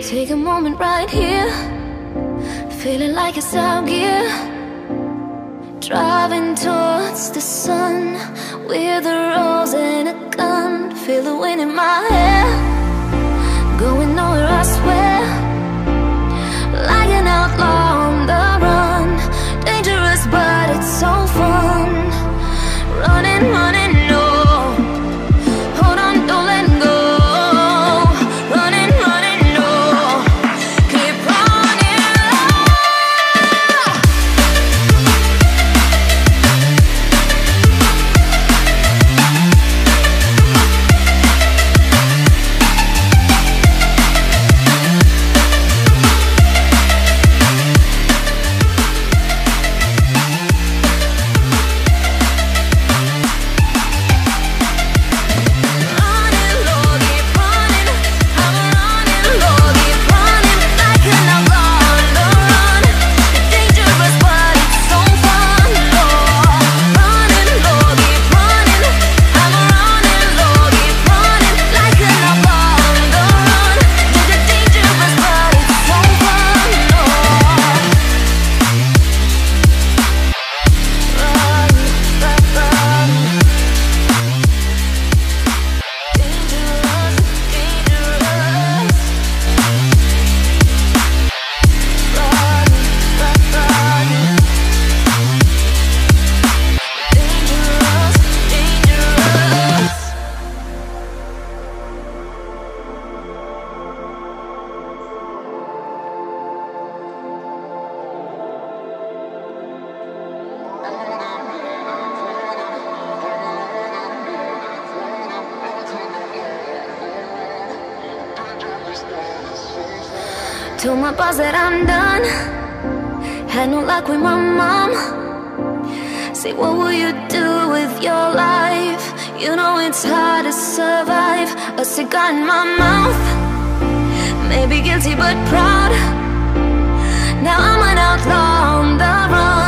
Take a moment right here, feeling like it's out gear. Driving towards the sun with a rose and a gun. Feel the wind in my hair, going nowhere I swear. Like an outlaw on the run, dangerous but it's so fun. Running, running, no, hold on, don't let go. Running, running, no, keep running. Told my boss that I'm done. Had no luck with my mom. Say, what will you do with your life? You know it's hard to survive. A cigar in my mouth, maybe guilty but proud. Now I'm an outlaw on the run.